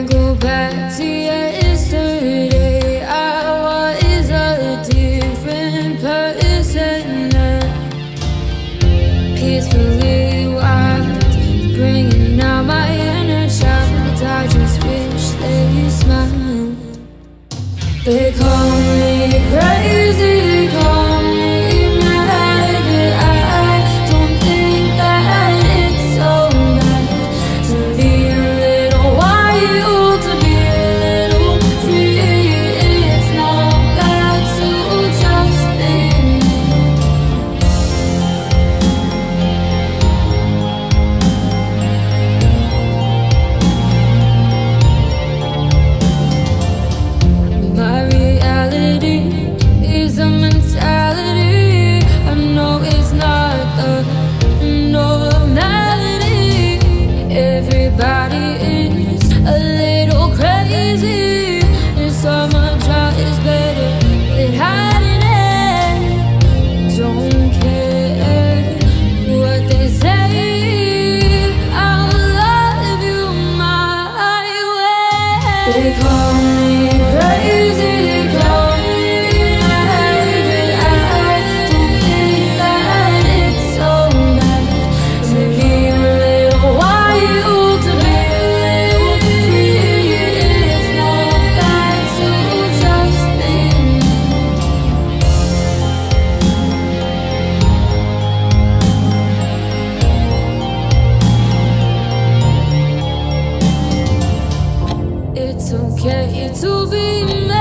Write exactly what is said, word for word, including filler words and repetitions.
go back to yesterday. I was a different person then. Peacefully wild, bringing out my inner child. I just wish they smiled. They call me crazy, they call me mad, but I don't think that it's so bad to be a little wild, to be a little free. It's not bad to just think. My reality is a mentality. I know it's not the normality. Everybody is a little crazy, and summer job is better than hiding it. Don't care what they say, I'll love you my way. They call me crazy, they call me mad, but I don't think that it's so bad to be a little wild, to be a little free. It's not bad to just think. It's okay to be mad.